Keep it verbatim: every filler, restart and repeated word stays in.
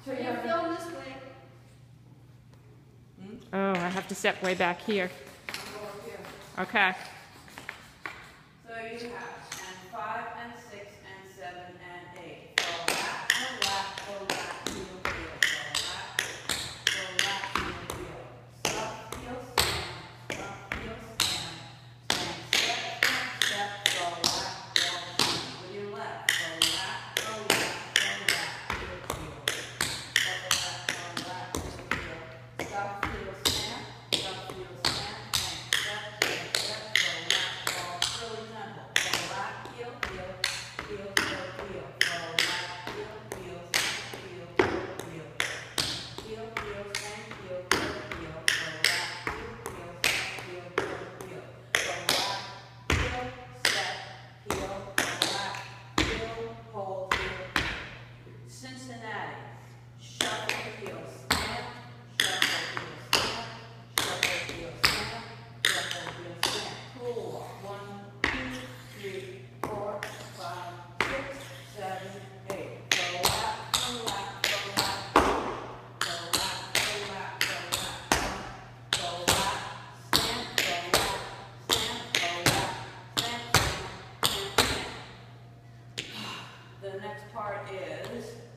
So you have film this way. Hmm? Oh, I have to step way back here. Okay. So you have and five and six and seven and eight. Go lap, go lap, go lap, heel, heel. Go lap, go lap, heel, heel. Stop, heel, stand. Stop, heel, stand. Stand, step, step, step. Go lap, go lap. With your left. Go lap, go lap, go lap, heel, heel. Go lap, go lap, heel, heel. Stop, heel, stand. Stop, heel, stand. And step, step, step. Go lap, go really gentle. Go lap, heel, heel. Heel, heel, heel. Go lap, heel, heel, stand, heel, heel, heel. Heel, heel, stand, heel, heel, heel. Go lap, heel, heel, stand, heel, heel, heel. Go lap, heel, step, heel, go lap, heel, hold, heel. Cincinnati. Shuffle the heels, stand, shuffle heels, stand, shuffle heels, stand, shuffle heels, stand. Cool walk. One, two, three, four, five, six, seven, eight. Go lap, go lap, go lap, go lap, go lap, go lap, go lap, stand, go lap, stand, go lap, stand, stand, stand, stand. The next part is